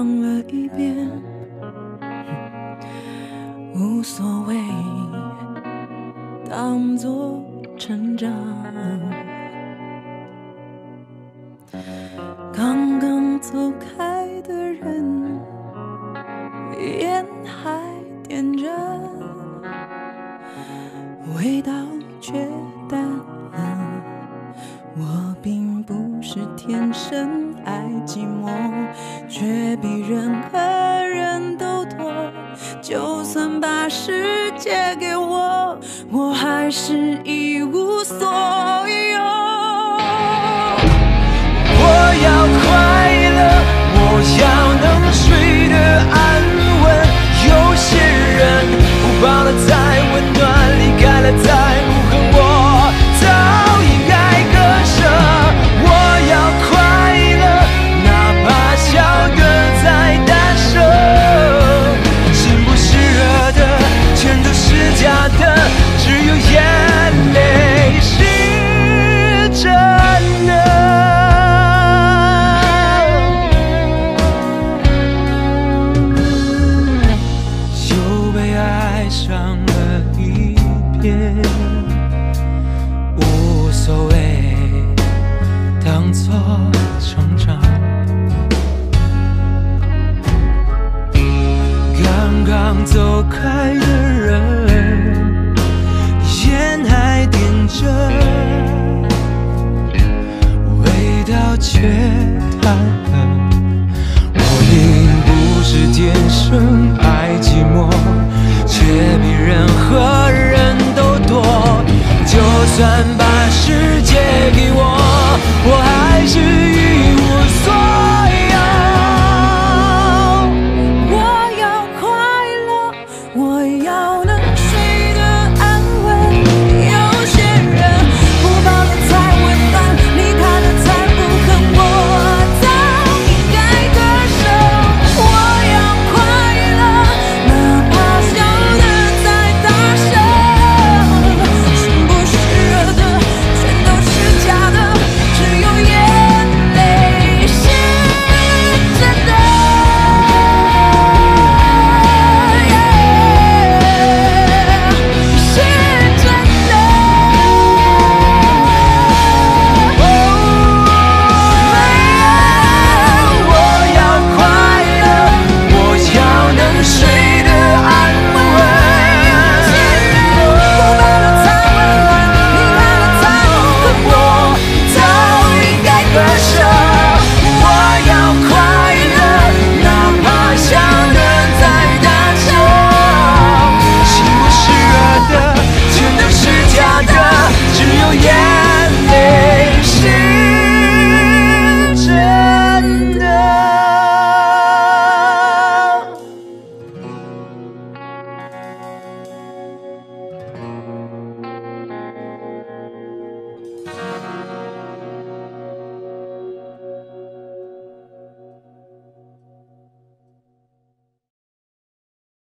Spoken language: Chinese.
尝了一遍，无所谓，当作成长。刚刚走开的人，烟还点着，味道却淡了。我并不是天生爱寂寞，却比任何人都多。就算把世界给我，我还是一无所有。 我要快乐，我要能睡得安稳。有些人不抱了再温暖，离开了再不恨，我早已该割舍。我要快乐，哪怕笑得再大声。心不是热的，全都是假的，只有眼泪是真的。无所谓，当作成长。刚刚走开的人，烟还点着，味道却淡了。我并不是天生爱寂寞，却比任何人都多。就算把世